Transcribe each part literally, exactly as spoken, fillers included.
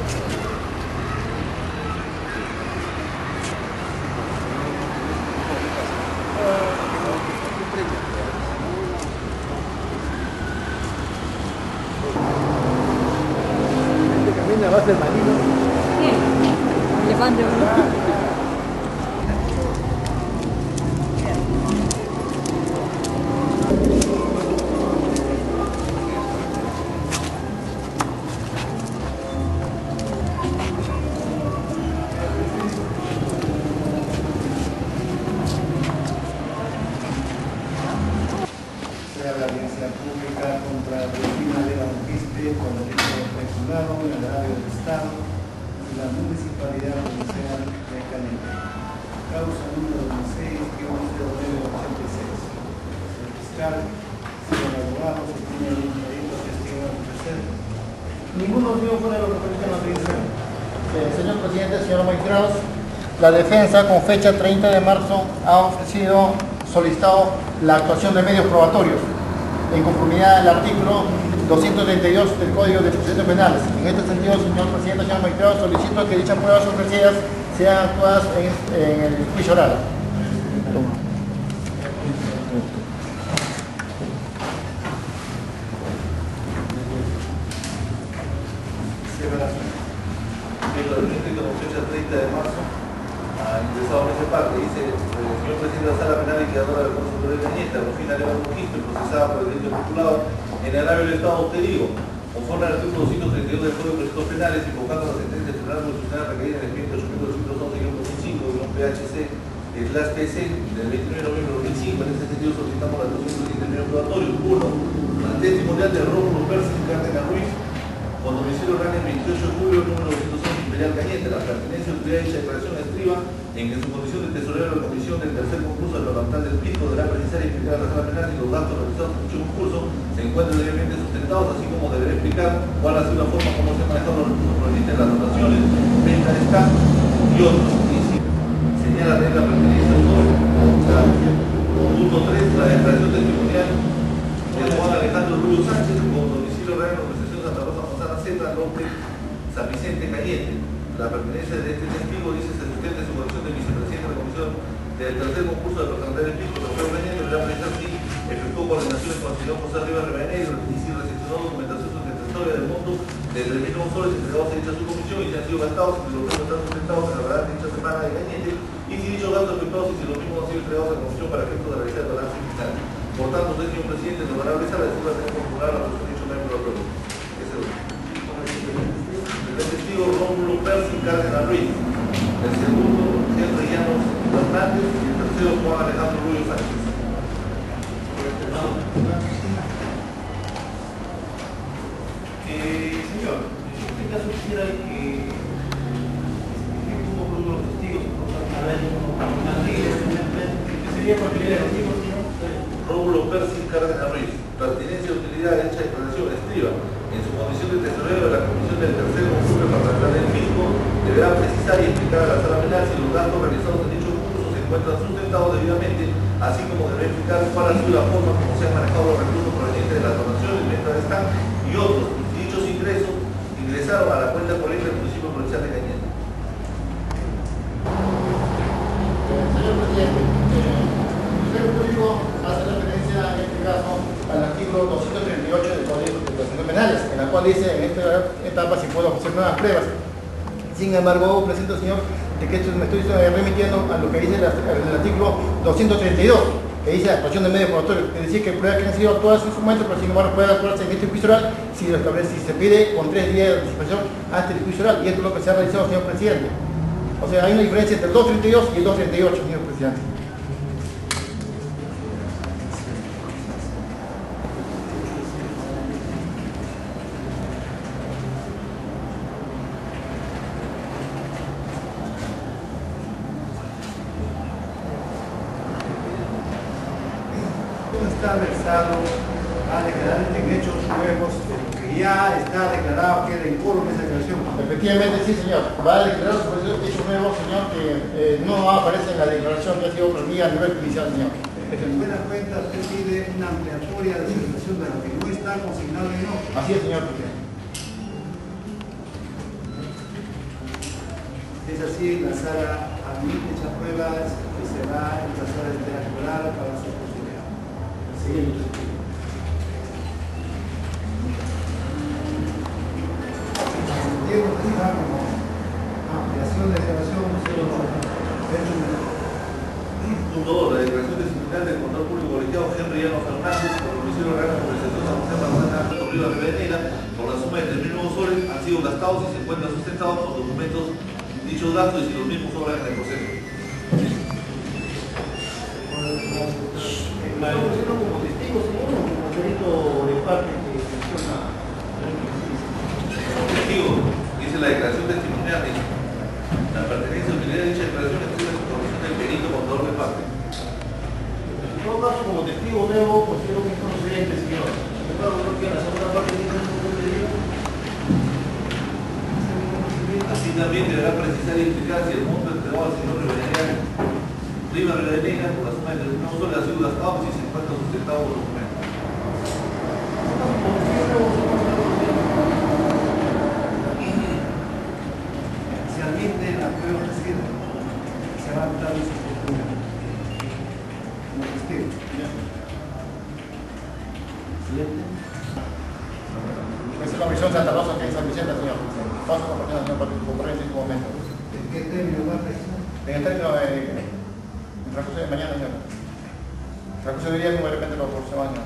Camina, va a ser marino. Sí, levante uno. La audiencia pública contra Delfina Leva Muquiste por el delito peculado en el agravio del Estado y la Municipalidad Provincial de Cañete. Causa número dieciséis, cero nueve ochenta y seis. El fiscal, señor abogado, se tiene un delito testigo a ofrecer. Ningún motivo fuera de lo que permite la audiencia. Eh, señor presidente, señor magistrados, la defensa con fecha treinta de marzo ha ofrecido, solicitado la actuación de medios probatorios en conformidad al artículo doscientos treinta y dos del Código de Procedimientos Penales. En este sentido, señor presidente, señor magistrado, solicito que dichas pruebas ofrecidas sean actuadas en, en el juicio oral. Con fecha treinta de marzo, ha ingresado en esa parte, dice: el señor presidente de la Sala Penal Liquidadora del Consejo Superior de Cañete, Rufina Leva Muquiste, procesada por el delito peculado en el agravio del Estado obtenido, conforme al artículo doscientos treinta y dos del Código de Procedimientos Penales, invocando la sentencia del Tribunal Constitucional requerida en el expediente ocho mil doscientos once guion dos mil cinco guion P H C slash P C del veintinueve de noviembre de dos mil cinco. En este sentido, solicitamos la actuación del siguiente medio probatorio. uno. Al testimonial de Rómulo Percy Cárdenas Ruiz, con domicilio real el veintiocho de julio, número doscientos once, Imperial Cañete. La pertenencia de utilidad de dicha declaración estriba en que en su condición de tesorero de la comisión del tercer concurso de la capital del Pisco deberá precisar y explicar a la Sala Penal si los gastos realizados en dicho concurso se encuentran debidamente sustentados, así como deberá explicar cuál ha sido la forma como se han manejado los recursos provenientes de las donaciones, venta de stock y otros. Y si señala de la pertenencia de todo, punto tres, la declaración testimonial de Juan Alejandro Rubio Sánchez, con domicilio real en la organización Santa Rosa Manzana Z, López, San Vicente, Cañete. La pertenencia de este testigo dice se sustenta en su condición de vicepresidente de la comisión del tercer concurso de personalidad del Pisco, doctor Cañete, deberá precisar si efectuó coordinaciones con el señor José Rivas Rivadeneiro y si recepcionó documentación sustentatoria del monto de tres mil soles entregados a dicha subcomisión y si han sido gastados, si los mismos están sustentados en la verdad de dicha semana de Cañete y si dichos gastos efectuados y si los mismos han sido entregados a la comisión para efectos de realizar el balance fiscal. Por tanto, usted, señor presidente, nos van a realizar la decisión de formular la resolución de dicho miembro de acuerdo. El testigo Rómulo Percy Cárdenas Ruiz, el segundo Henry Llanos Hernández y el tercero Juan Alejandro Rubio Sánchez. Eh, señor, en este caso quisiera que como por uno de los testigos, a ver, que sería por primera testigo, señor. Rómulo Percy Cárdenas Ruiz, pertenencia a utilidad de dicha declaración estriba en su condición de tesorero de la comisión del tercer concurso departamental del Pisco, deberá precisar y explicar a la Sala Penal si los gastos realizados en dicho concurso se encuentran sustentados debidamente, así como deberá explicar cuál ha sido la forma como se han manejado los recursos provenientes de las donaciones, venta de stand y otros. Dichos ingresos ingresaron a la cuenta corriente del municipio provincial de Cañete. Señor presidente, el Ministerio Público hace referencia en este caso al artículo doscientos treinta y ocho del Código de Procedimientos Penales, en la cual dice en esta etapa si puedo ofrecer nuevas pruebas. Sin embargo, presento, señor, de que esto me estoy remitiendo a lo que dice el, el artículo doscientos treinta y dos, que dice la actuación de medios probatorios, es decir, que pruebas que han sido actuadas en su momento, pero sin embargo puede actuarse en este juicio oral si lo establece, si se pide con tres días de anticipación antes del juicio oral, y esto es lo que se ha realizado, señor presidente. O sea, hay una diferencia entre el doscientos treinta y dos y el doscientos treinta y ocho, señor presidente. Está versado a declarar en hechos nuevos de lo que ya está declarado que era en quórum esa declaración. Efectivamente, sí, señor. Va a declarar sobre hechos nuevos, señor, que eh, no aparece en la declaración que ha sido reunida a nivel judicial, señor. En buena cuenta, usted pide una ampliatoria de declaración de lo que no está consignado en no. Así es, señor presidente. Si es así, la sala admite dichas pruebas y será emplazada el tema escolar para su posibilidad. Siguiente. Diego, ¿qué está como ampliación de declaración? Punto dos. La declaración disciplinar del control público colegiado Henry Llano Fernández por el homicidio de la Conversación San José Manzana Río Rivadeneira por la suma de tres mil nuevos soles han sido gastados y se encuentran sustentados por documentos dichos gastos y si los mismos sobran en el proceso. ¿La pusieron como testigo, señor, o como delito de parte que menciona? Testigo, dice la declaración testimonial, dice, la pertenencia o utilidad de dicha declaración es la supervisión del perito contador de parte. En todo caso, como testigo debo, considero que es procedente, señor. Sin embargo, creo que en la segunda parte dice un poco de delito. Así también deberá precisar y explicar si el monto entregado al señor Rivadeneira Riva Rivadeneira por la suma de tres mil soles ha sido gastado y si se encuentra sustentado por documentos. Se admite la prueba reciente. Se va a dar su oportunidad. Como testigo. Siguiente. Esa es la misión Santa Rosa que es San Vicente, señor. Paso a compartir, señor, para que concurren en este momento. ¿En qué término va a precisar? En el término de el transcurso de mañana, señor. El transcurso de día, como de repente lo se baña.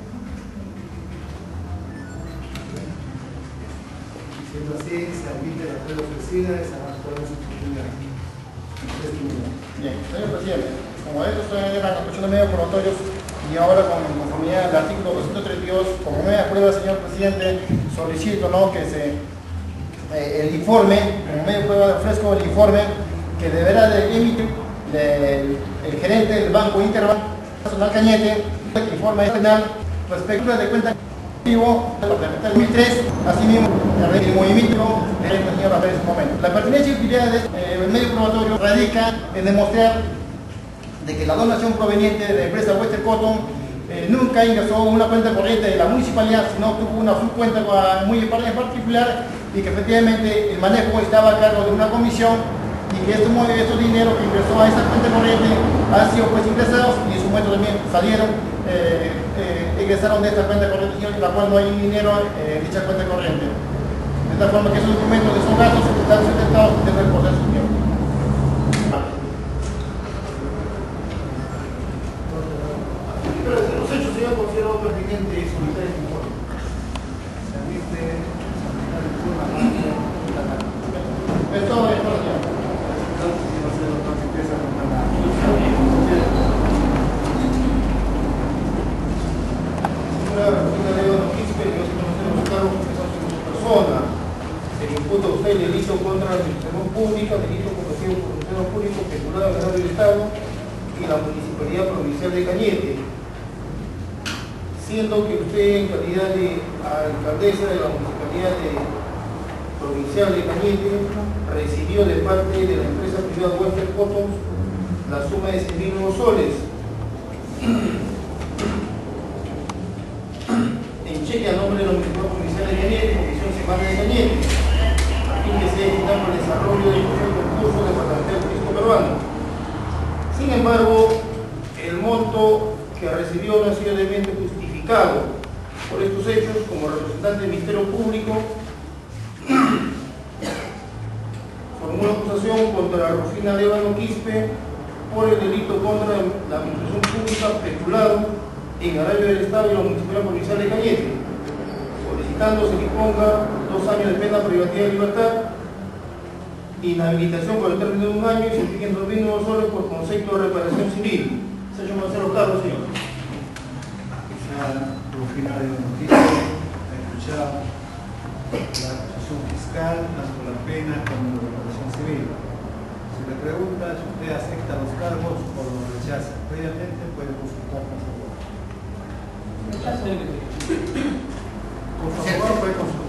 Siendo así, se admite la prueba ofrecida y se va a dar su oportunidad. Bien, señor presidente, como estos son la construcción de medios probatorios y ahora con conformidad al artículo doscientos treinta y dos, como media prueba, señor presidente, solicito, ¿no?, que se eh, el informe, como media prueba ofrezco el informe que deberá de emitir el, el gerente del Banco Internacional Cañete, el informe penal respecto de cuenta activo del dos mil tres, asimismo el movimiento del señor Rafael en ese momento. La pertinencia y utilidad del eh, medio probatorio radica en demostrar de que la donación proveniente de la empresa Western Cotton eh, nunca ingresó una cuenta corriente de la municipalidad, sino tuvo una subcuenta muy en particular y que efectivamente el manejo estaba a cargo de una comisión y que estos, estos dineros que ingresó a esa cuenta corriente han sido pues ingresados y en su momento también salieron, eh, eh, ingresaron de esta cuenta corriente, señor, en la cual no hay dinero en eh, dicha cuenta corriente. De tal forma que esos documentos de esos gastos están sustentados dentro del proceso, señor. Pero de los hechos, señor, considero pertinente solicitar este informe. Se admite solicitar el informe a la Es todo, es todo, señor. Se le imputa a usted el delito contra la administración pública, delito cometido por un servidor público vinculado al Estado del Estado y la Municipalidad Provincial de Cañete, siendo que usted en calidad de alcaldesa de la Municipalidad de Provincial de Cañete recibió de parte de la empresa privada Western Cotton la suma de cien mil nuevos soles en cheque a nombre de la Municipalidad Provincial de Cañete, Comisión Semana de Cañete, a fin que sea destinado al desarrollo del concurso departamental turístico peruano. Sin embargo, el monto que recibió no ha sido debidamente justificado. Por estos hechos, como representante del Ministerio Público, formula acusación contra Rufina Lévano Quispe por el delito contra la administración pública peculado en agravio del Estado y la Municipalidad Provincial de Cañete, solicitando se disponga dos años de pena privativa de libertad, inhabilitación por el término de un año y se impliquen dos mil nuevos soles por concepto de reparación civil. Se ha hecho Marcelo Carlos, señor. Esa Rufina de noticia ha escuchado la acusación fiscal, tanto la pena como la reparación civil. Si le pregunta si usted acepta los cargos o los rechaza, previamente puede consultar con su abogado. Con su abogado puede consultar.